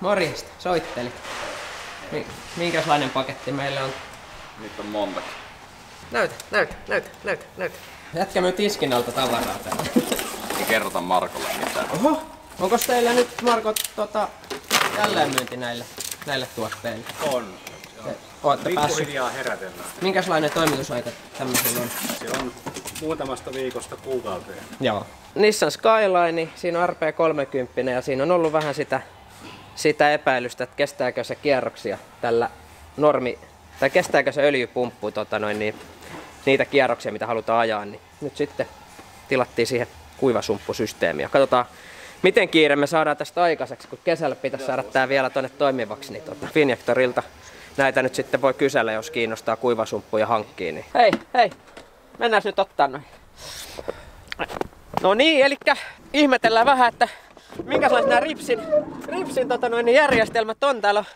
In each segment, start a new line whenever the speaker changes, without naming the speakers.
Morjesta, soitteli. Minkälainen paketti meillä on?
Niitä on montakin.
Näytä. Jätkä myy tiskin alta tavaraa täällä.
Ei kerrota Markolle mitään.
Oho! Onko teillä nyt, Marko, jälleenmyynti näille tuotteille?
On. Pikkuhiljaa herätellään.
Minkälainen toimitusaika tämmöisellä on?
Se on muutamasta viikosta kuukauteen.
Joo. Nissan Skyline, siinä on RP30 ja siinä on ollut vähän sitä epäilystä, että kestääkö se kierroksia tällä tai kestääkö se öljypumppu niitä kierroksia, mitä halutaan ajaa, niin nyt sitten tilattiin siihen kuivasumppusysteemiä. Katsotaan, miten kiire me saadaan tästä aikaiseksi, kun kesällä pitäisi saada tää vielä tonne toimivaksi, niin Finjektorilta näitä nyt sitten voi kysellä, jos kiinnostaa kuivasumppuja hankkia. Niin. Hei, mennään nyt ottaa noin. No niin, elikkä ihmetellään vähän, että minkälaiset nämä Ripsin järjestelmät on täällä.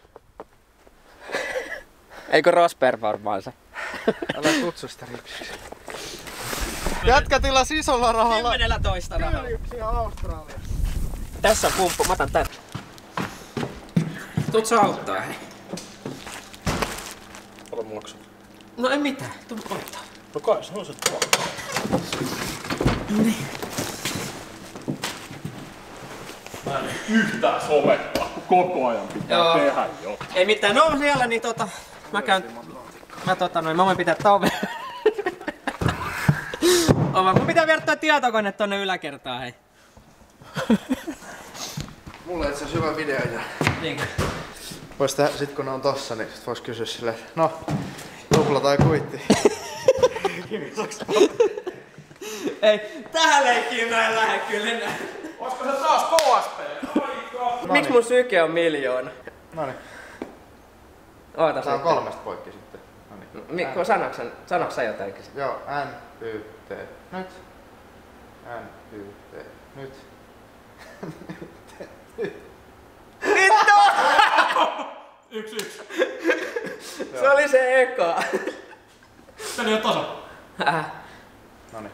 Eikö Rosberg varmaan se?
Älä kutsu sitä Ripsiksi. Jätkä tilas isolla rahalla.
10 rahalla.
Ripsiä Australiassa.
Tässä on pumppu, mä otan tän. Tuut sä auttaa, hei.
Paljon maksat?
No ei mitään, tuu ottaa.
No kai se on se tuolla.
Niin.
Mä en yhtään somettaa, kun koko ajan pitää tehdä jotain.
Ei mitään, no siellä niin mä voin pitää tauven. Mun pitää viedä toi tietokone tonne yläkertaan, hei.
Mulla itse asiassa hyvä video jää.
Niinkö?
Vois tehdä, sit kun ne on tossa, niin sit vois kysyä silleen, no, tupla tai kuitti.
Ei, tähän leikkiin mä en lähde kyllä enää.
Oisko se taas KSP?
Miks mun syke on 1 000 000?
Noniin.
Ootas
Tää on
nyt.
3 poikki sitten. Noniin.
Sanoks sä jotenkin?
Joo, N-Y-T. Nyt. N-Y-T. Nyt.
Vittu!
1-1.
Se oli se eka.
Se oli jo tasa.
Noniin.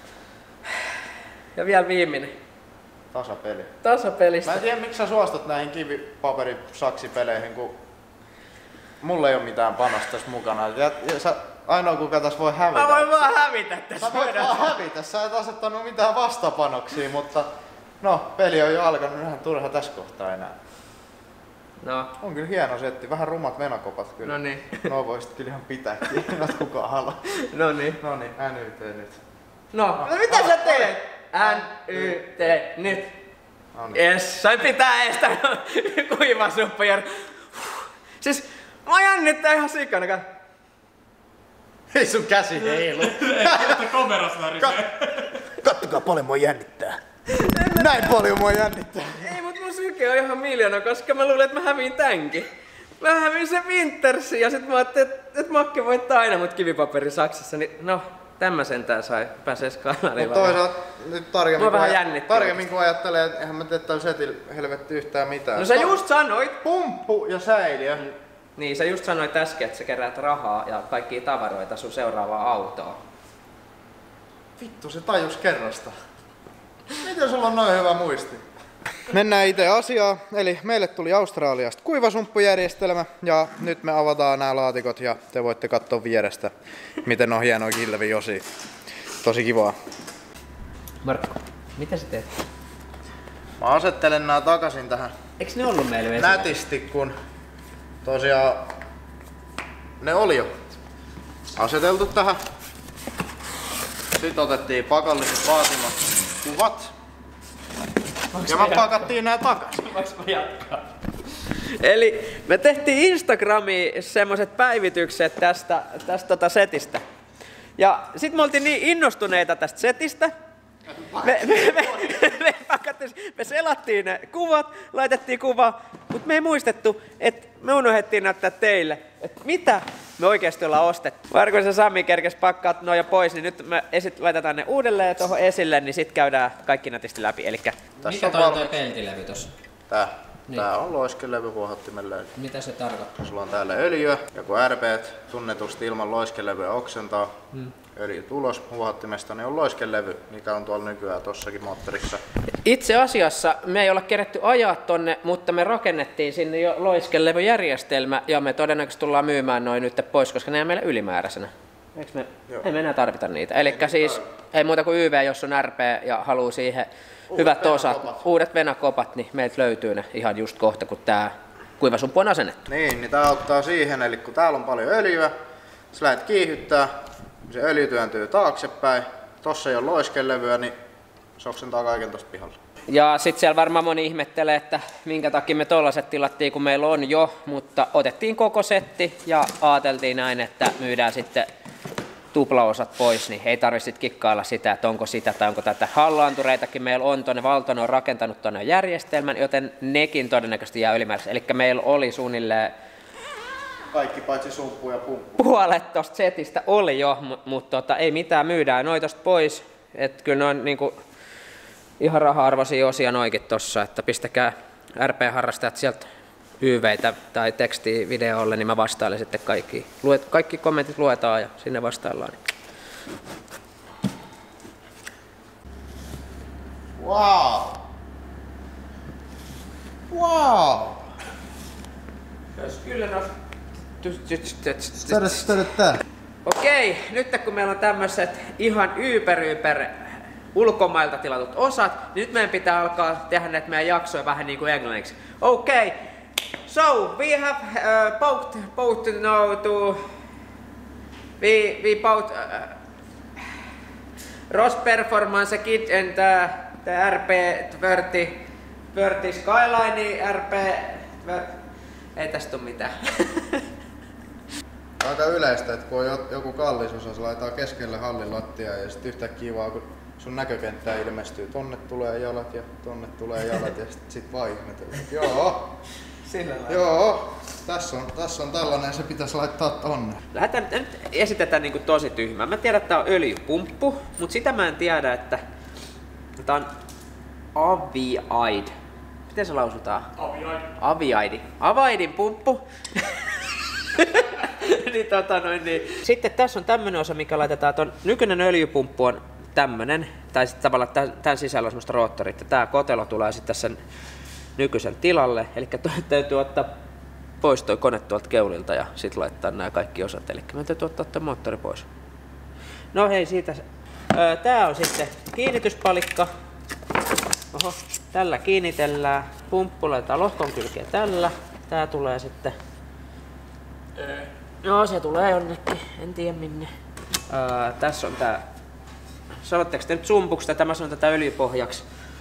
Ja vielä viimeinen.
Tasapeli.
Tasapelistä.
Mä en tiedä miksi sä suostut näihin kivipaperisaksipeleihin, kun mulla ei oo mitään panosta tässä mukana. Ja sä ainoa kuka tässä voi hävitä.
Mä voin vaan hävitä tässä.
Sä voit vaan hävitä, sä et asettanut mitään vastapanoksia, mutta no, peli on jo alkanut, ihan turha tässä kohtaa enää.
No.
On kyllä hieno setti, vähän rumat menokopat kyllä.
Noniin.
No voisit kyllä ihan pitääkin, en kukaan halua.
Noniin.
Noniin, NYT nyt.
No, mitä sä teet? N-Y-T, nyt.
Noniin.
Jes, sain pitää eestä kuivasuppuja. Siis, mä jännittää ihan sikana.
Ei sun käsi heilu.
Ei, kamerassa värisee.
Kattokaa paljon mua jännittää. Näin paljon mua jännittää.
Ei, mut mun syke on ihan 1 000 000, koska mä luulen, että mä häviin tämänkin. Mä häviin sen Wintersin ja sit mä ajattelin, että Makke voittaa aina mut kivipaperisaksissa, niin no, tämä sentään pääsee skaalariin.
Mutta toisaalta nyt tarkemmin kun ajattelee, että eihän mä tee tällä setillä helvetti yhtään mitään.
No sä just sanoit!
Pumppu ja säiliö.
Niin, sä just sanoit äsken, että sä keräät rahaa ja kaikkia tavaroita sun seuraavaan autoon.
Vittu, se tajus kerrasta. Miten sulla on noin hyvä muisti? Mennään itse asiaan, eli meille tuli Australiasta kuivasumppujärjestelmä ja nyt me avataan nämä laatikot ja te voitte katsoa vierestä, miten on hienoa kilviosia. Tosi kivaa.
Markku, mitä sä teet?
Mä asettelen nämä takaisin tähän
Eiks ne ollut meillä vesillä?
nätisti, kun tosiaan ne oli jo aseteltu tähän. Sitten otettiin pakolliset vaatimat kuvat. Ja me pakattiin nää takaisin.
Voinko mä jatkaa? Eli me tehtiin Instagramiin semmoset päivitykset tästä setistä. Ja sit me oltiin niin innostuneita tästä setistä. Me selattiin ne kuvat, laitettiin kuva, mutta me ei muistettu, että me unohdettiin näyttää teille, että mitä me oikeasti ollaan ostettu. Varko se Sami kerkes pakkaa noin jo pois, niin nyt me laitetaan ne uudelleen tuohon esille, niin sit käydään kaikki nätisti läpi. Elikkä mikä toi peltilevy tossa?
Tää.
Niin.
Tää on loiskelevy huohottimen levy.
Mitä se tarkoittaa?
Sulla on täällä öljyä, ja kun RP:t tunnetusti ilman loiskelevyä oksentaa, öljy tulos huohottimesta, niin on loiskelevy, mikä on tuolla nykyään tossakin moottorissa.
Itse asiassa me ei olla keretty ajaa tonne, mutta me rakennettiin sinne jo loiskelevyjärjestelmä ja me todennäköisesti tullaan myymään noin nyt pois, koska ne on meillä ylimääräisenä. Ei me enää tarvita niitä. Eli siis ei muuta kuin YV, jos on RP ja haluaa siihen hyvät osat, uudet venakopat, niin meiltä löytyy ne ihan just kohta, kun tää kuivasumppu on asennettu.
Niin tää auttaa siihen, eli kun täällä on paljon öljyä, sä lähdet kiihyttää, se öljy työntyy taaksepäin, tossa ei ole loiskelevyä, niin se oksentaa kaiken tosta pihalla.
Ja sitten siellä varmaan moni ihmettelee, että minkä takia me tollaset tilattiin, kun meillä on jo, mutta otettiin koko setti ja ajateltiin näin, että myydään sitten tuplaosat pois, niin ei tarvitse sitten kikkailla sitä, että onko sitä tai onko tätä. Hallaantureitakin meillä on tuonne, Valtonen on rakentanut tuonne järjestelmän, joten nekin todennäköisesti jää ylimääräisesti. Eli meillä oli suunnilleen
Kaikki paitsi sumppu ja pumppu.
puolet tuosta setistä oli jo, mutta ei mitään, myydään noin tosta pois. Että kyllä ne on niinku ihan raha-arvoisia osia noikin tossa, että pistäkää RP-harrastajat sieltä YVitä tai tekstiä videolle, niin mä vastailen sitten kaikki. Kaikki kommentit luetaan ja sinne vastaillaan.
Wow! Wow!
Kyllä no.
Tää.
Okei, nyt kun meillä on tämmöiset ihan yper ulkomailta tilatut osat, niin nyt meidän pitää alkaa tehdä näitä meidän jaksoja vähän niin kuin englanniksi. Okay, so we have both know to we both Ross Performance Kit and the RP30 Skyline RP. Ei tästä tule mitään.
Aika yleistä, että kun on joku kallis osa, se laitetaan keskelle hallin lattiaa ja sitten yhtäkkiä vaan kun sun näkökenttää ilmestyy, tonne tulee jalat ja tonne tulee jalat ja sit vaan ihmetellään. Joo, joo, tässä on tällainen, se pitäisi laittaa tonne.
Lähdetään nyt esitetään niinku tosi tyhmää. Mä tiedän, että tää on öljypumppu, mutta sitä mä en tiedä, että tää on Aviaid. Miten se lausutaan? Aviaidi. Aviaidin pumppu. niin. Sitten tässä on tämmönen osa, mikä laitetaan ton. Nykyinen öljypumppu on tämmönen, tai sitten tavallaan tämän sisällä on semmoista roottorit. Ja tää kotelo tulee sitten sen nykyisen tilalle. Eli täytyy ottaa pois toi kone tuolta keulilta ja sitten laittaa nämä kaikki osat. Eli me täytyy ottaa toi moottori pois. No hei, siitä. Tää on sitten kiinnityspalikka. Oho, tällä kiinnitellään. Pumppu laitetaan lohkon kylkeen tällä. Tää tulee sitten. No se tulee jonnekin, en tiedä minne. Tässä on tää. Sanotteko te nyt sumpuksi tai tämä on tätä öljypohjaksi?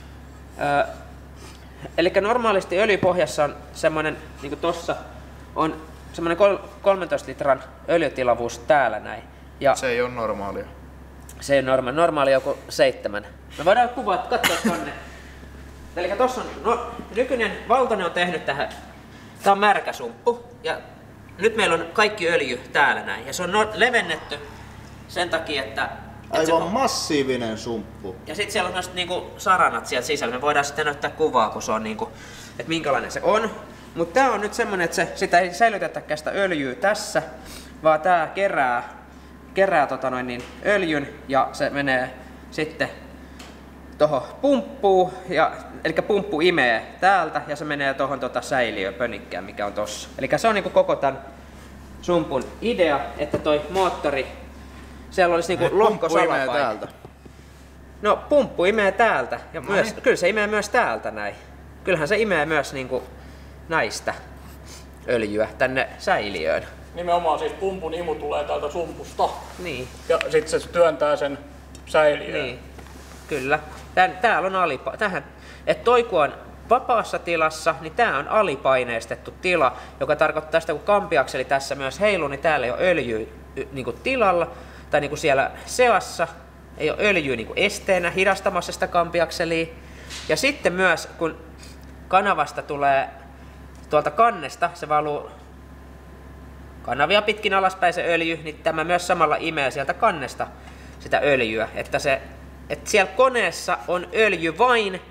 Eli normaalisti öljypohjassa on semmonen, niinku tossa on semmonen 13 litran öljytilavuus täällä näin. Ja
Se ei ole normaalia.
se ei ole normaali joku 7. Me voidaan kuvaa, katsoa tonne. Eli tossa on, nykyinen Valtonen on tehnyt tähän, tää on märkä sumppu ja nyt meillä on kaikki öljy täällä näin ja se on levennetty sen takia, että
Aivan massiivinen sumppu.
ja sitten siellä on myös niinku saranat sieltä sisällä. Me voidaan sitten näyttää kuvaa, kun se on niinku, että minkälainen se on. Mutta tää on nyt semmonen, että sitä ei säilytetäkään sitä öljyä tässä, vaan tää kerää öljyn ja se menee sitten tohon pumppuun, eli pumppu imee täältä ja se menee tohon säiliöpönikkään, mikä on tossa. Eli se on niinku koko tän sumpun idea, että toi moottori, siellä olisi niinku lohkosalapaikka.
täältä.
No pumppu imee täältä ja myös, kyllä se imee myös täältä näin. Kyllähän se imee myös niinku näistä öljyä tänne säiliöön.
Nimenomaan siis pumpun imu tulee täältä sumpusta.
Niin.
Ja sitten se työntää sen säiliöön.
Niin. Kyllä. Täällä on että toi kun on vapaassa tilassa, niin tää on alipaineistettu tila, joka tarkoittaa sitä, kun kampiakseli tässä myös heiluu, niin täällä ei ole öljyä niinku tilalla tai niinku siellä seassa, ei ole öljyä niinku esteenä hidastamassa sitä kampiakselia. Ja sitten myös kun kanavasta tulee tuolta kannesta, se valuu kanavia pitkin alaspäin se öljy, niin tämä myös samalla imee sieltä kannesta sitä öljyä, että siellä koneessa on öljy vain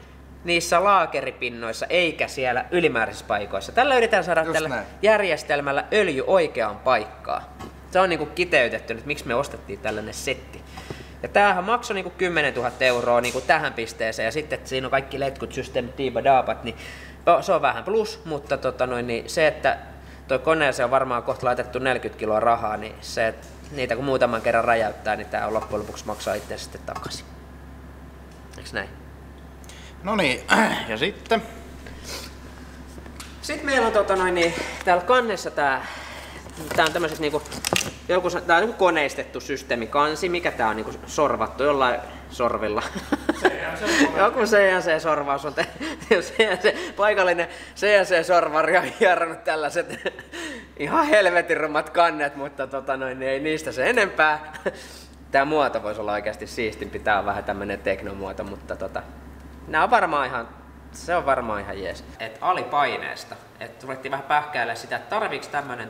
niissä laakeripinnoissa eikä siellä ylimääräisissä paikoissa. Tällä yritetään saada
Just
tällä
näin.
järjestelmällä öljy oikeaan paikkaan. Se on niinku kiteytetty, että miksi me ostettiin tällainen setti. Ja tämähän maksoi niinku 10 000 € niinku tähän pisteeseen ja sitten että siinä on kaikki letkut, systeemit, diibadaapat, niin se on vähän plus, mutta niin se, että toi koneeseen on varmaan kohta laitettu 40 kiloa rahaa, niin se, että niitä kun muutaman kerran räjäyttää, niin tää on loppujen lopuksi maksaa itse sitten takaisin. Eiks näin?
No niin, ja sitten?
Sitten meillä on täällä kannessa tää on tämmöiset niinku tää on koneistettu systeemikansi, mikä tää on niinku sorvattu jollain sorvilla. Joku CNC-sorvaus on paikallinen CNC-sorvari on hieronnut tällaiset ihan helvetin rummat kannet, mutta ei niistä se enempää. Tää muoto voisi olla oikeasti siistimpi, tää on vähän tämmönen teknomuoto, mutta nää on varmaan se on varmaan ihan jees. Et alipaineesta, et ruvettiin vähän pähkäilemään sitä, että tarviiks tämmönen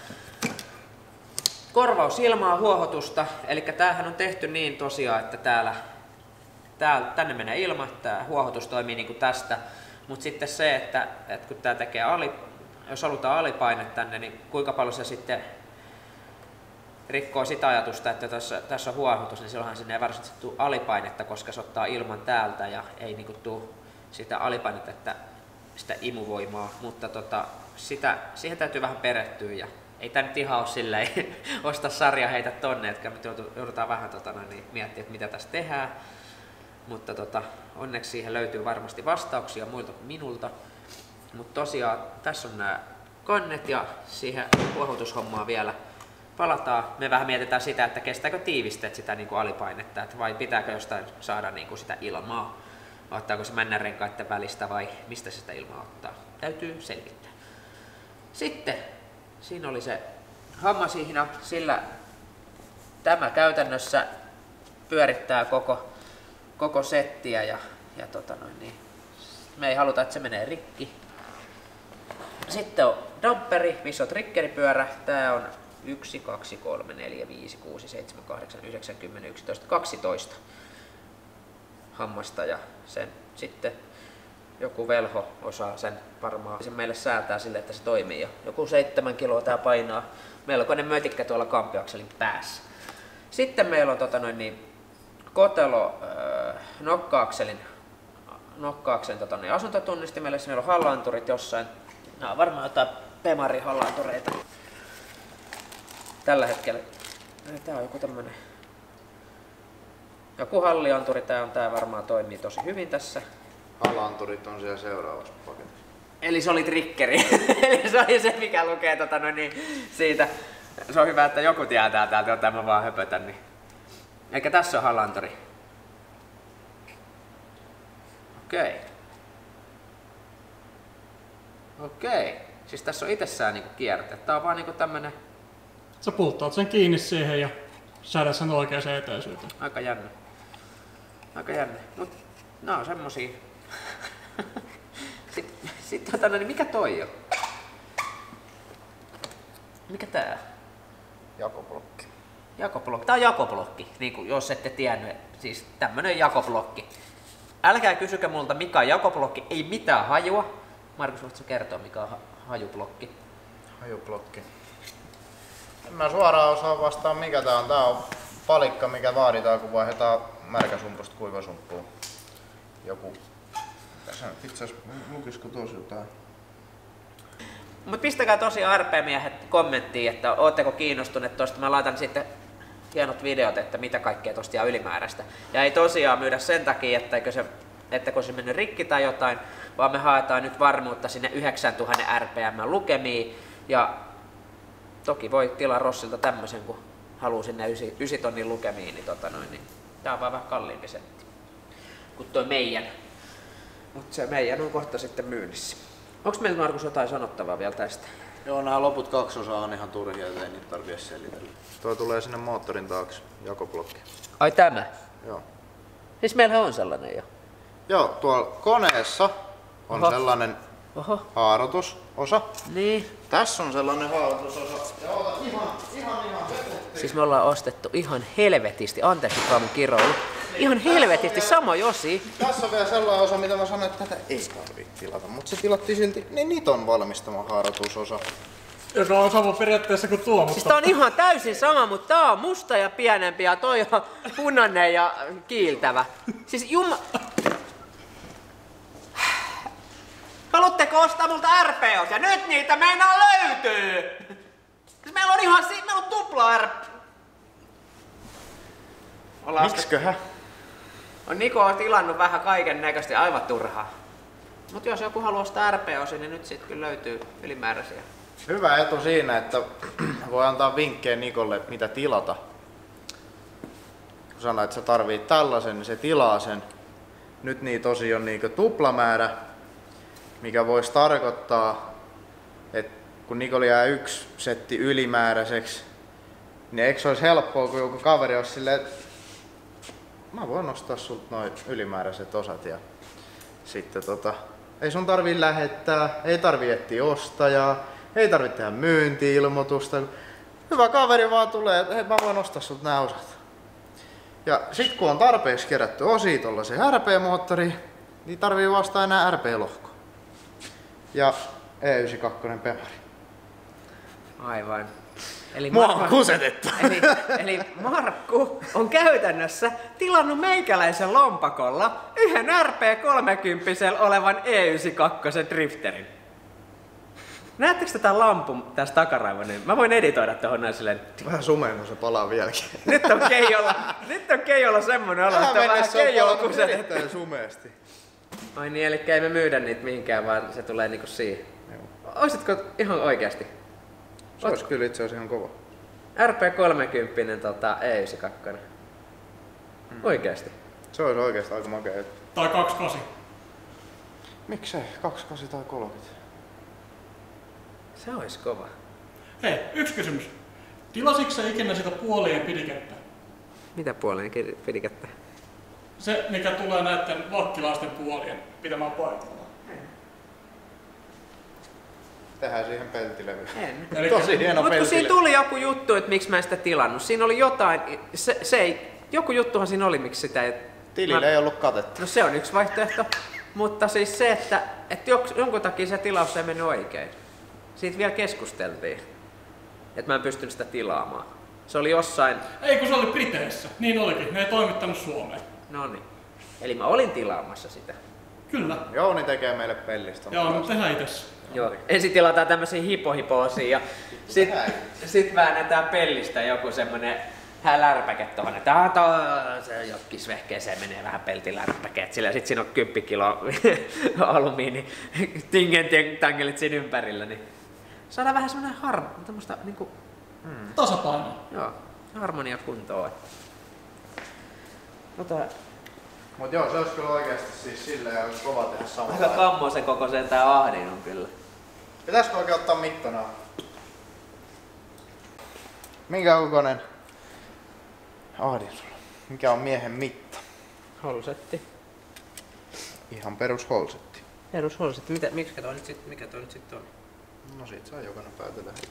korvausilmaa huohotusta, eli tämähän on tehty niin tosiaan, että tänne menee ilma, tämä huohotus toimii niin kuin tästä, mutta sitten se, että kun tämä tekee jos halutaan alipaine tänne, niin kuinka paljon se sitten rikkoo sitä ajatusta, että tässä on huohotus, niin silloinhan sinne ei varsinaisesti tule alipainetta, koska se ottaa ilman täältä ja ei niin kuin tule sitä alipainetta, että sitä imuvoimaa, mutta siihen täytyy vähän perehtyä ja ei tää nyt ihan ole silleen ostaa sarja heitä tonne, että me joudutaan vähän miettiä, että mitä tässä tehdään. Mutta onneksi siihen löytyy varmasti vastauksia muilta kuin minulta. Mutta tosiaan tässä on nämä kannet ja siihen huohotushommaan vielä palataan. Me vähän mietitään sitä, että kestääkö tiivisteet sitä niin kuin alipainetta, että vai pitääkö jostain saada niin kuin sitä ilmaa. Ottaako se männänrenkaiden välistä vai mistä se sitä ilmaa ottaa. Täytyy selvittää. Sitten siinä oli se hammasihna, sillä tämä käytännössä pyörittää koko settiä ja me ei haluta, että se menee rikki. Sitten on damperi, missä on triggeripyörä. Tää on 1, 2, 3, 4, 5, 6, 7, 8, 9, 10, 11, 12 hammasta ja sen sitten joku velho osaa sen varmaan sen meille säätää sille, että se toimii. Ja joku 7 kiloa tää painaa. Melkoinen mötikkä tuolla kamppiakselin päässä. Sitten meillä on kotelo nokka-akselin asuntotunnistimelle. Meillä on hallanturit jossain. Nämä on varmaan jotain Pemari-hallantureita. Tällä hetkellä. Tää on joku tämmönen. Joku hallianturi, tää varmaan toimii tosi hyvin tässä.
Hallanturit on siellä seuraavassa paketissa.
Eli se oli triggeri. Eli se oli se, mikä lukee siitä. Se on hyvä, että joku tietää täältä, jota mä vaan höpötän. Niin. Eikä tässä on hallanturi. Okei. Siis tässä on itsessään niinku kierte. Tää on vaan niinku tämmönen.
Sä pulttaat sen kiinni siihen ja säädät sen oikeaan etäisyyteen.
Aika jännä. Mut nää on semmosia. Sitten niin mikä toi on? Mikä tää?
Jakoblokki.
Jakoblokki. Tää on jakoblokki, niin kuin jos ette tiennyt. Siis tämmönen jakoblokki. Älkää kysykö multa mikä on jakoblokki, ei mitään hajua. Markus, voitko kertoa mikä on hajublokki?
Hajublokki. En mä suoraan osaa vastaa mikä tää on. Tää on palikka mikä vaaditaan kun vaihdetaan märkäsumpusta kuivasumppuun. Joku. Tässä itse asiassa lukisiko tuossa jotain?
Mut pistäkää tosiaan RP-miehet kommenttiin, että ootteko kiinnostuneet tosta. Mä laitan sitten hienot videot, että mitä kaikkea tosta jää ylimääräistä. Ja ei tosiaan myydä sen takia, että se mennyt rikki tai jotain, vaan me haetaan nyt varmuutta sinne 9000 RPM lukemiin. Ja toki voi tilaa Rossilta tämmösen, kun haluu sinne 9 tonnin lukemiin, niin tää on vaan vähän kalliimpi setti kuin toi meidän. Mut se meidän on kohta sitten myynnissä. Onks meillä Markus jotain sanottavaa vielä tästä?
Joo, nämä loput 2 osaa on ihan turhia, ei niitä tarvitse selitellä.
Tuo tulee sinne moottorin taakse, jakoblokki.
Ai tämä?
Joo.
Siis meillähän on sellainen jo.
Joo, tuolla koneessa on sellainen haarotusosa.
Niin.
Tässä on sellainen haarotusosa. Ja ota ihan
Siis me ollaan ostettu ihan helvetisti, anteeksi mun kiroilu, ihan helvetisti samoja osia.
Tässä on vielä sellainen osa, mitä mä sanoin, että tätä ei tarvitse tilata, mutta se tilattiin silti, niin niitä on valmistama haaratusosa.
Joka on sama periaatteessa kuin tuo, mutta...
Siis tää on ihan täysin sama, mutta tää on musta ja pienempi ja toi on punainen ja kiiltävä. Siis haluatteko ostaa multa RPOt ja nyt niitä meinaa löytyy! Siis meillä on tupla RP.
Miksiköhän?
On Niko tilannut vähän kaiken näköisesti aivan turhaa. Mut jos joku haluaa ostaa RPOsia, niin nyt sit kyllä löytyy ylimääräisiä.
Hyvä etu siinä, että voi antaa vinkkejä Nikolle, mitä tilata. Kun sanoo, että sä tarvit tällaisen, niin se tilaa sen. Nyt niitä tosiaan on niinku tuplamäärä, mikä voisi tarkoittaa, että kun Nikolle jää yksi setti ylimääräiseksi, niin eikö se olisi helppoa, kun joku kaveri olisi silleen, että mä voin ostaa sulta noin ylimääräiset osat ja sitten ei sun tarvii lähettää, ei tarvii etsiä ostajaa, ei tarvitse tehdä myynti-ilmoitusta. Hyvä kaveri vaan tulee, että hei, mä voin ostaa sulta nämä osat. Ja sit kun on tarpeeksi kerätty osia tollasen RP-moottoriin, niin tarvii vasta enää RP-lohko. Ja E92 Pemari.
Aivan. Eli
Mua on kusetettu.
Eli Markku on käytännössä tilannut meikäläisen lompakolla yhden RP30 olevan E92 drifterin. Näettekö tämän lampun tässä takaraivon? Mä voin editoida tohon näin silleen.
Vähän sumeen, kun se palaa vieläkin.
Nyt on Keijolla semmonen olo, että on vähän Keijolla kusetettu.
Sumeesti.
Ai niin, eli ei me myydä niitä mihinkään, vaan se tulee niinku siihen. Oisitko ihan oikeasti?
Se olisi kyllä itse asiassa ihan kova.
RP30 E92. Oikeasti.
Se olisi oikeasti aika makea juttu.
Tai 28.
Miksei? 28 tai 30.
Se olisi kova.
Hei, yksi kysymys. Tilasitko sä ikinä sitä puolien pidikettä?
Mitä puoleen pidikettä?
Se, mikä tulee näiden vakkilaisten puolien pitämään paikalla.
Tehdään siihen peltilevy.
En.
Tosi hieno
Mutta kun siinä
peltilevy.
tuli joku juttu, että miksi mä en sitä tilannut. Siinä oli jotain, joku juttuhan siinä oli, miksi sitä ei...
Tilille ei ollut katetta.
No se on yksi vaihtoehto. Mutta siis se, että jonkun takia se tilaus ei mennyt oikein. Siitä vielä keskusteltiin, että mä en pystynyt sitä tilaamaan. Se oli jossain...
Ei kun se oli Briteissä. Niin olikin. Ne ei toimittanut Suomeen.
Noniin. Eli mä olin tilaamassa sitä.
Kyllä.
Jouni tekee meille pellistä.
Joo, mutta tehdään itse.
Joo. Ensin tilataan tämmösiä hipo-hipo-osia ja sit väännetään pellistä joku semmonen lärpäke tohon, että se jokkisvehkeeseen menee vähän peltilärpäkeet sillä ja sit siinä on 10 kiloa alumiini tingelit siinä ympärillä, niin saadaan vähän semmonen tämmöstä niinku...
Tasapaino.
Joo, harmonia kuntoon.
Mut joo, se olisi kyllä oikeesti siis silleen ja olisi kova tehdä samalla.
Aika kammosen kokoisen tää ahdin on kyllä.
Pitäisikö oikein ottaa mittana? Minkä kokoinen ahdin sulla? Mikä on miehen mitta?
Holsetti.
Ihan perus holsetti.
Perusholsetti. Mikä toi nyt sit on?
No siitä saa jokainen päätellä heti.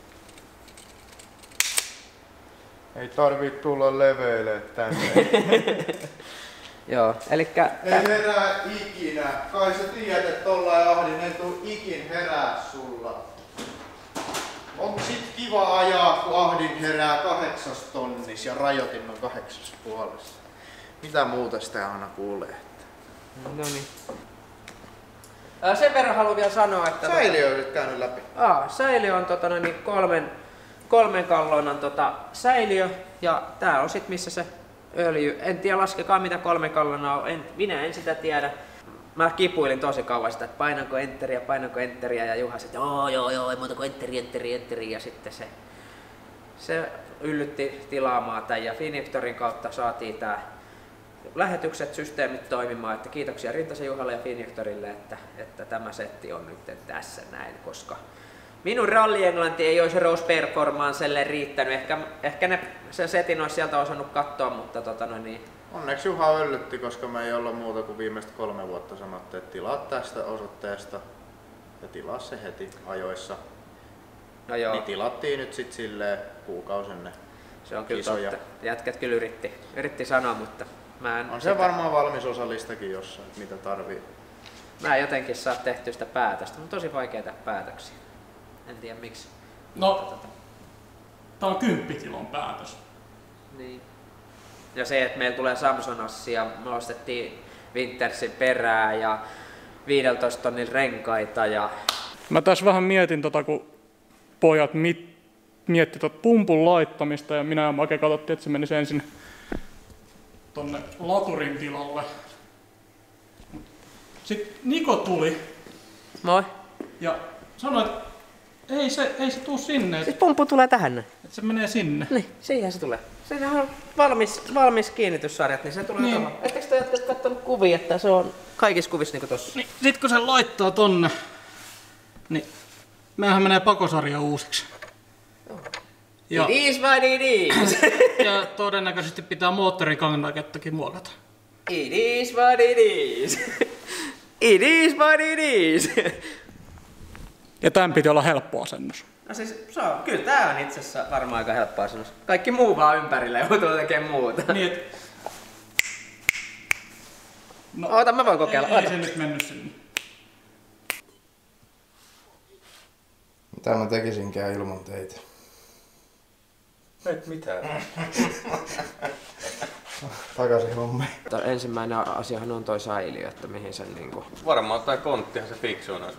Ei tarvii tulla leveille tänne.
Joo, elikkä...
Ei herää ikinä. Kai sä tiedät, että tollain ahdin ei tuu ikin herää sulla. On sit kiva ajaa, kun ahdin herää 8 tonnis ja rajoitin on 8,5. Mitä muuta sitä aina kuulee?
No niin. Sen verran haluan vielä sanoa, että...
Säiliö on nyt käynyt läpi.
Säiliö on kolmen kallonan säiliö ja tää on sit missä se öljy. En tiedä laskekaa mitä 3 kallonaa on, minä en sitä tiedä. Mä kipuilin tosi kauan sitä, että painanko enteriä ja Juha sitten joo, ei muuta kuin enteri ja sitten se yllytti tilaamaan tän ja Finjectorin kautta saatiin tää lähetykset, systeemit toimimaan, että kiitoksia Rintasen Juhalle ja Finjectorille, että tämä setti on nyt tässä näin, koska minun rallienglanti ei olisi Rose Performancelle riittänyt, ehkä sen setin olisi sieltä osannut katsoa, mutta niin.
Onneksi Juha yllytti, koska me ei olla muuta kuin viimeistä 3 vuotta sanottu, että tilaa tästä osoitteesta ja tilaa se heti ajoissa.
No joo.
Niin tilattiin nyt sit silleen kuukausenne.
Se on kyllä
isoja.
totta. Jätkät kyllä yritti sanoa, mutta
On se varmaan valmis osalistakin jossain, mitä tarvii.
Mä en jotenkin saa tehtyä sitä päätöstä. On tosi vaikea tehdä päätöksiä. En tiedä miksi.
No, tää on 10 kilon päätös.
Niin. Ja se, että meillä tulee Samsonassi ja me ostettiin Wintersin perää ja 15 tonnin renkaita ja...
Mä tässä vähän mietin kun pojat mietti pumpun laittamista ja minä ja Make katsottiin, että se menisi ensin tonne laturin tilalle. Sitten Niko tuli.
Moi.
Ja sanoi, että ei se tuu sinne.
Siis pumppu tulee tähän näin.
Että se menee sinne.
Niin, siihen se tulee. Sehän on valmis kiinnityssarjat, niin se tulee niin. Tuohon. Ettekö te jätkät kattonut kuvia, että se on kaikissa kuvissa niinku tossa?
Niin, sit kun se laittaa tonne, niin meillähän menee pakosarja uusiksi.
Ja, it is what it is.
Ja todennäköisesti pitää moottorikannakettakin muokata.
It is what it is. It is what it is.
Ja tämän piti olla helppo asennus.
No siis kyllä tää on itse asiassa varmaan aika helppo asennus. Kaikki muu vaan ympärillä joutuu tekemään muuta.
Niin et...
No, oota, mä voin kokeilla.
Ei se nyt mennyt sinne.
Mitä mä tekisinkään ilman teitä?
Et mitään.
Takaisin hommiin.
Ensimmäinen asiahan on toi säiliö, että mihin sen niinku...
Varmaan tää konttihan se fiksuun olisi.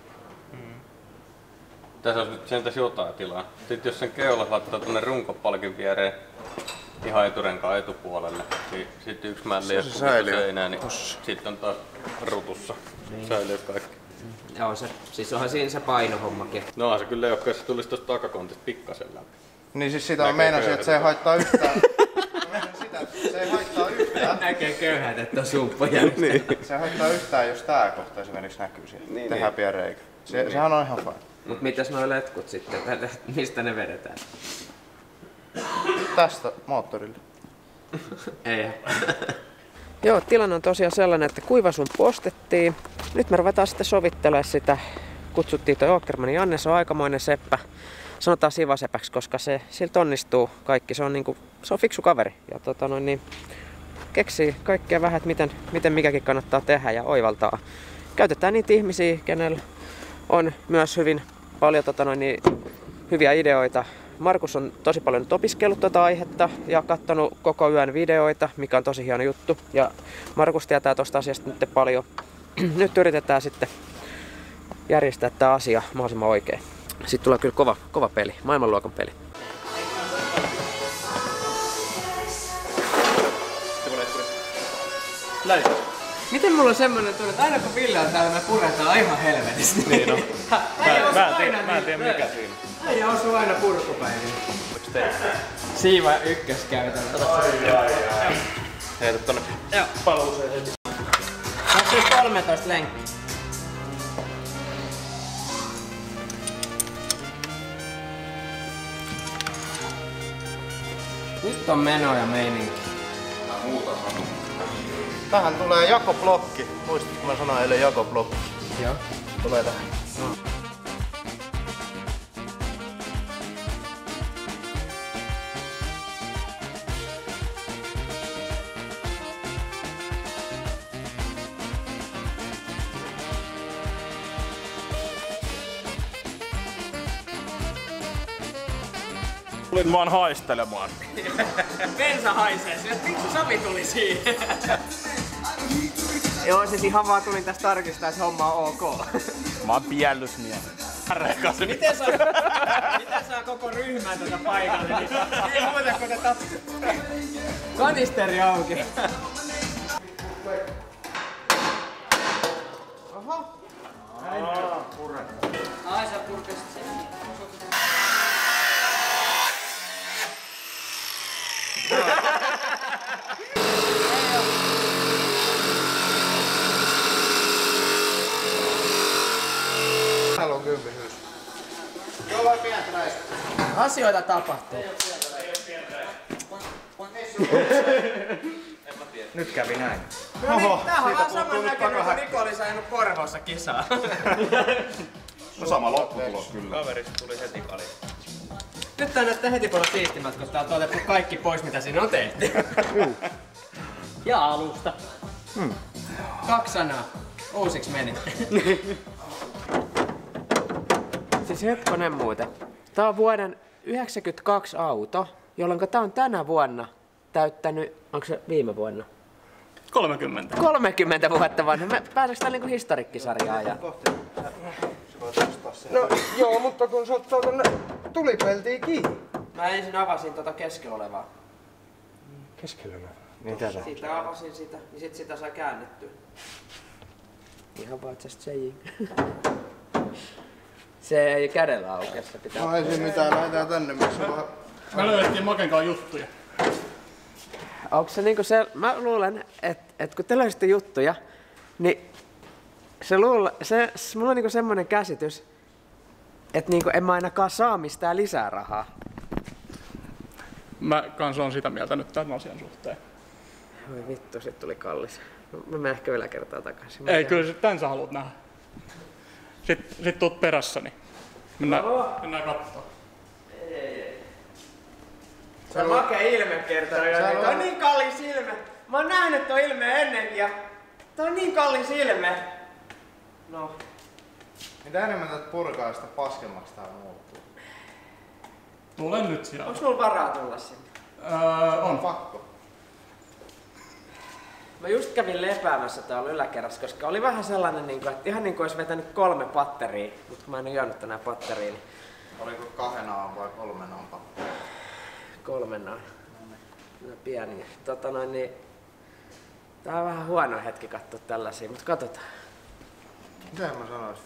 Tässä olisi nyt sentäs jotain tilaa. Sitten jos sen keulas laittaa tuonne runkopalkin viereen ihan eturenkaan etupuolelle, niin sitten yksi mälli jos seinään, niin sitten on taas rutussa. Säilyy kaikki.
Joo, siis onhan siinä se painohommakin.
No onhan se kyllä joka se tulisi tuosta takakontista pikkasen läpi.
Niin siis sitä on meinasin, että se ei haittaa yhtään. Se ei haittaa yhtään.
Näkee köyhät, että on sumppoja.
Niin. Se ei haittaa yhtään, jos tää kohta esimerkiksi näkyy siellä. Niin, tehdään pieni reikä. Sehän on ihan fine.
Mut mitäs noi letkut sitten? Mistä ne vedetään?
Tästä moottorille.
Ei. Joo, tilanne on tosiaan sellainen, että kuivasumppu ostettiin. Nyt me ruvetaan sitten sovittelemaan sitä. Kutsuttiin toi Åkermanin Janne, se on aikamoinen seppä. Sanotaan sivasepäksi, koska siltä onnistuu kaikki. Se on fiksu kaveri. Ja keksii kaikkea vähän, että miten mikäkin kannattaa tehdä ja oivaltaa. Käytetään niitä ihmisiä, kenellä on myös hyvin paljon hyviä ideoita. Markus on tosi paljon nyt opiskellut tätä aihetta ja katsonut koko yön videoita, mikä on tosi hieno juttu. Ja Markus tietää tosta asiasta nyt paljon. Nyt yritetään sitten järjestää tämä asia mahdollisimman oikein. Sitten tulee kyllä kova peli, maailmanluokan peli. Miten mulla on semmonen tunne, että aina kun Ville on täällä, me puretaan ihan helvetisti.
Niin on. Mä en tiedä mikä siinä.
Äijä osuu aina purkupäiviin. Siiva ykköskäytännö.
Heitä tonne
paluuseen heti. Tässä on 13 lenkkiä. Nyt on meno ja meininki.
Tähän tulee jakoblokki. Muistatko mä sanoin eilen jakoblokki?
Joo.
Tulee tähän.
No.
Tulin vaan haistelemaan.
Bensa haisee, miksi Sami tuli siihen? Joo, siis ihan vaan tulin tästä tarkistaa, että homma on ok.
Mä oon piellysmies.
Miten saa koko ryhmän tätä paikalle? Niin ei muuta kuin tätä kanisteri auki. Oho. Ai sä purkasit sen.
Täällä on kympisyys. Joo, vai pientä näistä?
Asioita tapahtuu.
Nyt kävi näin.
No niin, tämähän on vähän saman näköinen kuin Niko olisi ajanut Porvoossa kisaa.
No sama lopputulos kyllä.
Kaverista tuli heti kali.
Nyt tää näyttää heti paljon siistimät, koska tää on otettu kaikki pois mitä siinä on tehty. Ja alusta. 2 sanaa. Uusiksi meni. Siis hetkonen muuten. Tää on vuoden 1992 auto, jolloin tää on tänä vuonna täyttänyt, onko se viime vuonna?
30.
30 vuotta vanha. Pääseekö tää niinku historiikkisarjaan? No joo, mutta kun sä oot tonne tulipeltiin kiinni. Mä ensin avasin tota keskellä olevaa.
Keskellä olevaa?
Mitä sä? Siitä avasin sitä, niin sit sitä saa käännettyä. Ihan vaan just saying. Se ei kädellä aukea, se pitää...
No ei siinä mitään, lähdetään tänne, missä vähän...
Me löydettiin Makenkaan juttuja.
Onko se niinku se... Mä luulen, että kun te löysitte juttuja, niin mulla on niinku semmonen käsitys, että niinku en mä ainakaan saa mistään lisää rahaa.
Mä kans on sitä mieltä nyt tämän asian suhteen.
Voi vittu, sit tuli kallis. Mä menen ehkä yläkertaa takaisin.
Ei, kyllä tän sä haluat nähdä. Sit tuut perässäni. Mennään kattoo.
Se makea ilme kertoo jotenkin. Tää on niin kallis ilme. Mä oon nähnyt ton ilme ennenkin ja tää on niin kallis ilme. No.
Mitä enemmän tätä purkaa, sitä paskemmaksi tää muuttuu.
Tule nyt siellä.
Onks mulla varaa tulla sinne?
On.
Pakko.
Mä just kävin lepäämässä täällä yläkerrassa, koska oli vähän sellainen, että ihan niin kuin olisi vetänyt 3 patteria, mutta kun mä en oo juonut tänään patteria, niin...
Oliko 2 naan vai 3 naan pakko?
3 naan. No pieniä. Niin... Tää on vähän huono hetki katsoa tällaisia, mutta katsotaan.
Mitähän mä sanoisin?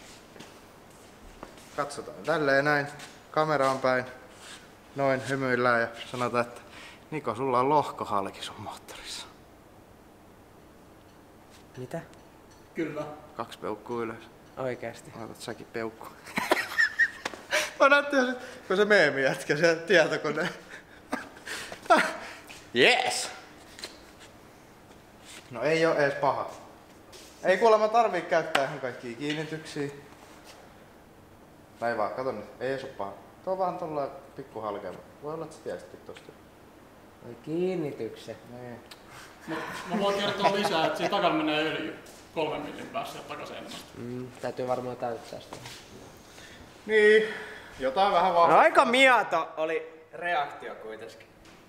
Katsotaan tälleen näin, kameraan päin, noin hymyillään ja sanotaan, että Niko, sulla on lohkohalki sun moottorissa.
Mitä?
Kyllä.
2 peukkuu ylös.
Oikeesti?
Otat säkin peukku. Mä näytin, kun se meemi jätkä se tietokone. Yes! No ei oo ees paha. Ei kuulemma tarvii käyttää ihan kaikkia kiinnityksiä. Näin vaan, kato nyt, ei ees oo paha. Tuo on vaan tollain pikku halkeama. Voi olla, että sä tiedätkin tosta.
Oi kiinnitykset.
Niin.
Mä voin kertoa lisää, että siinä takana menee öljy 3 millin päässä ja takaseinästä.
Täytyy varmaan täyttää sitä.
Niin, jotain vähän vaan.
No aika mieto oli reaktio kuitenkin.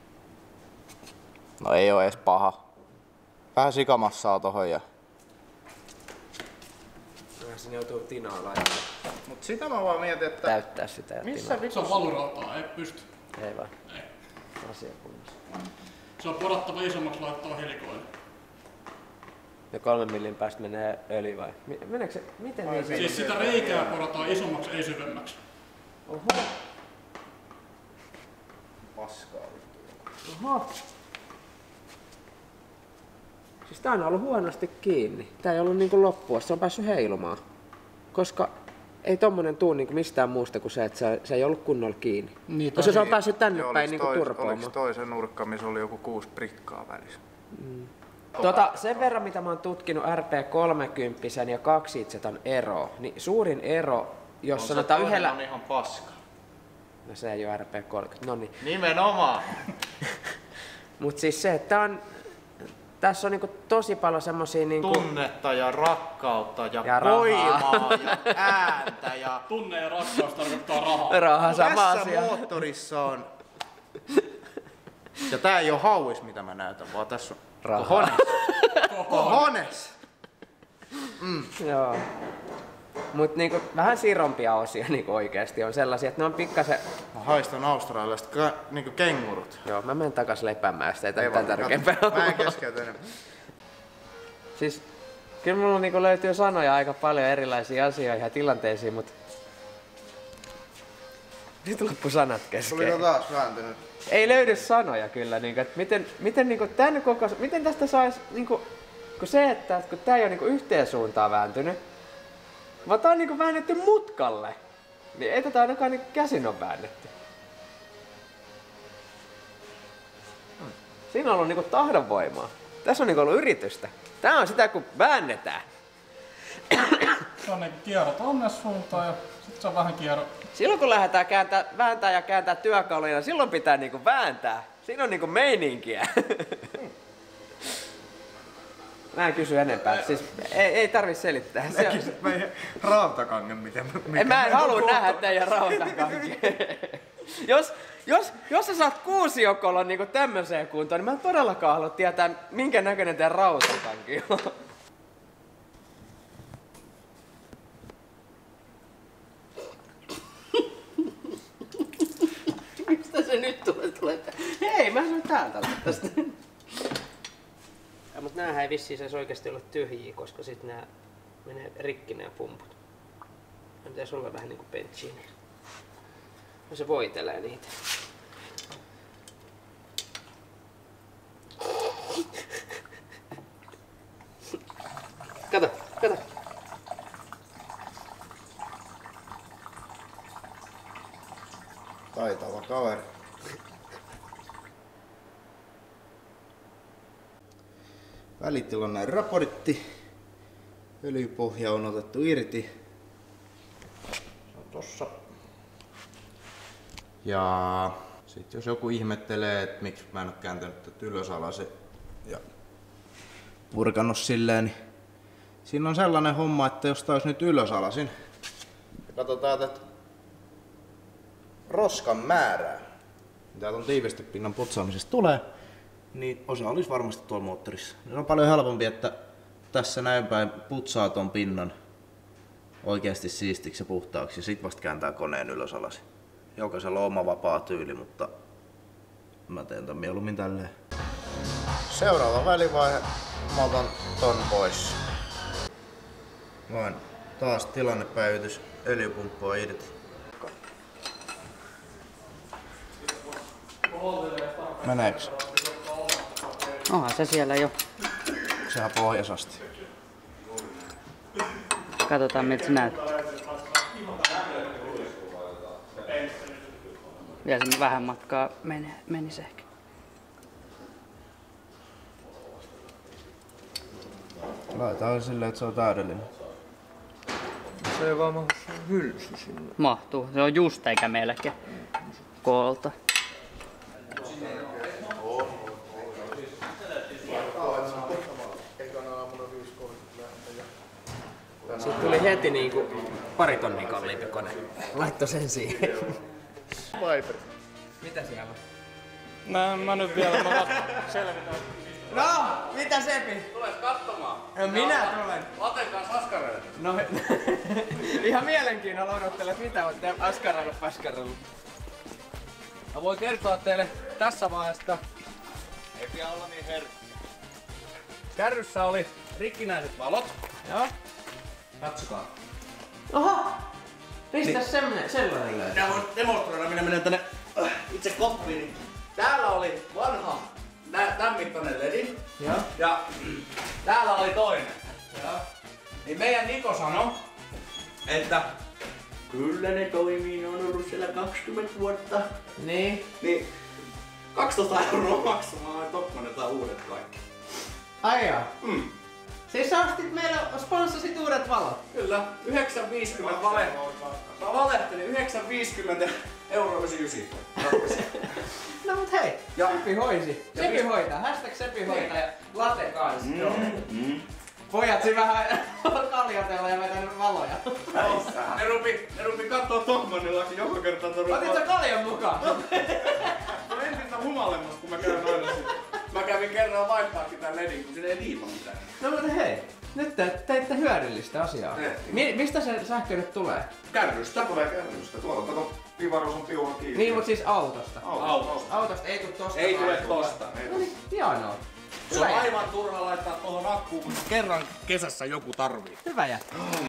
No ei oo ees paha. Vähän sikamassaa tohon ja...
Kyllä sinne joutuu tinaa laittamaan.
Mut sitä mä vaan mietin, että...
Täyttää sitä ja
Missä
Se on valurautaa, ei pysty.
Ei vaan.
Ei.
Asiakunnassa.
Se on porattava isommaksi laittava helikoille.
Ja 3 millin päästä menee öljy vai? Meneekö se? Miten niin?
Siis sitä reikää porataan isommaksi, ei syvemmäksi.
Oho.
Paskaa.
Oho. Siis tää on ollut huonosti kiinni. Tää ei ollut niinku loppua, se on päässyt heilumaan. Koska ei tommonen tuu niinku mistään muusta kuin se, että se ei ollut kunnolla kiinni.
Niin,
koska se on päässyt tänne päin niinku turpoamaan.
Oliko toisen nurkka, missä oli joku 6 prikkaa välissä?
Sen verran mitä mä oon tutkinut RP30 ja 2-itseton ero, niin suurin ero, jos sanotaan yhdellä...
on ihan paska.
No se ei oo RP30, no niin.
Nimenomaan!
Mut siis se, että tässä on niinku tosi paljon semmosia niinku...
Tunnetta ja rakkautta ja
Ja
voimaa ja ääntä ja...
Tunne ja rakkaus tarkoittaa rahaa.
Raha sama
Tässä
asia.
moottorissa on... Ja tää ei oo hauis mitä mä näytän, vaan tässä on
Rahaa.
kohones. Kohones!
Joo. Mut niinku vähän sirompia osia niinku oikeesti on sellaisia, että ne on pikkasen...
Mä haistan australialaista niinku kengurut.
Joo, mä menen takas lepäämään, sitä ei
Ei
mitään
vaan,
tärkeämpää
katso. Mä en
ole.
keskeytä enemmän.
Siis kyllä mulla niinku löytyy sanoja aika paljon erilaisiin asioihin ja tilanteisiin, mutta... Nyt loppu sanat kesken.
Tuliko taas vääntynyt?
Ei löydy sanoja kyllä, niinku, että miten niinku tän koko... Miten tästä sais niinku... Kun se, että kun tää ei oo niinku yhteen suuntaan vääntynyt, vaan tää on niinku väännetty mutkalle, niin ei tätä ainakaan niinku käsin on väännetty. Siinä on ollut niinku tahdonvoimaa. Tässä on niinku ollut yritystä. Tää on sitä, kun väännetään.
Se on niinku kierro tonne suuntaan ja sit se on vähän kierro.
Silloin kun lähdetään vääntää ja kääntää työkaluja, silloin pitää niinku vääntää. Siinä on niinku meininkiä. Mä en kysy enempää. Siis ei tarvi selittää.
Näkisit meidän rautakangen,
Mä en halua nähdä teidän rautakankia. Jos sä saat kuusiokolon niinku tämmöiseen kuntoon, niin mä en todellakaan halua tietää, minkä näköinen teidän rautakanki on. Mistä se nyt tulee? Hei, mä sanon täältä tästä. Ja, mutta näähän ei vissiin saisi oikeasti olla tyhjiä, koska sit nää menee rikki nää pumput. Nää pitäisi olla vähän niinku bensiiniä. No se voitelee niitä. Kato.
Taitava kaveri. Välitilanne raportti. Öljypohja on otettu irti. Se on tossa. Ja sit jos joku ihmettelee, että miksi mä en oo kääntänyt tätä ylösalaisin ja purkanut silleen, niin siinä on sellainen homma, että jos tää olisi nyt ylösalaisin ja katsotaan tätä roskan määrää, mitä tuon tiivistepinnan putsaamisesta tulee, niin osa olisi varmasti tuolla moottorissa. Se on paljon helpompi, että tässä näin päin putsaa ton pinnan oikeasti siistiksi ja puhtaaksi ja sit vasta kääntää koneen ylös alas. Jokaisella on oma vapaa tyyli, mutta mä teen tän mieluummin tälleen. Seuraava välivaihe, mä otan ton pois. Voin taas tilannepäivitys, öljypumppua irti. Meneekö?
Onhan se siellä jo.
Sehän pohjasasti.
Katsotaan miltä se näyttää. Vielä sen vähän matkaa menisi ehkä.
Laitetaan silleen, että se on täydellinen.
Se ei vaan mahdu hylsy sinne.
Mahtuu. Se on just eikä melkein koolta.
Siitä tuli heti niinku 2 tonnia kalliimpi kone. Laitto sen siihen. Mitä siellä on?
Mä nyt vielä selvitän.
No, mitä Sepi?
Tules katsomaan.
No minä tulen.
Laten kanssa askareille.
No, ihan mielenkiinnolla odottelen, että mitä olette askarailu paskarailu. Mä voin kertoa teille tässä vaiheessa,
Ei pidä olla niin herkkä.
kärryssä oli
Rikkinäiset valot.
Joo.
Katsokaa.
Oho! Pistä sellainen löytyy.
Minä voin demonstroida, minä menen tänne itse koppiin. Täällä oli vanha tämän mittainen ledi.
Joo.
Ja täällä oli toinen. Joo. Niin meidän Niko sanoi, että kyllä ne toimii, ne on ollut siellä 20 vuotta.
Niin.
Niin 12 € maksamaan, Tokmanen tai uudet kaikki.
Ai joo. Siis sä ostit meillä sponssasit uudet valot.
Kyllä, 9,50 Mä valehtelin 9,50 €99.
No mut hei,
Ja-
Sepi hoisi.
ja
Sepi
pist-
hoitaa. Hashtag Sepi hoitaa ja late kanssa. Pojat siinä vähän kaljatella ja vetänyt valoja.
Ne rupi kattoo Tokmanillakin joka kerta tuolla.
Otit sä kaljan mukaan?
No entistä humalemmasta kun mä käyn aina sit. Mä kävin kerran vaihtaakin tän ledin, kun siinä ei liipa mitään.
No mutta hei, nyt te teitte hyödyllistä asiaa. Mistä se sähkö nyt tulee?
Kärrystä.
Tulee kärrystä. Tuolla kato, pivarus on piuhan kiinni.
Niin, mut siis autosta.
Autosta.
Autosta ei tuu tosta.
Ei tule
vaan
tosta.
No niin, hienoa.
Se on aivan turha laittaa tohon akkuun, kun kerran kesässä joku tarvii.
Hyvä jätkä.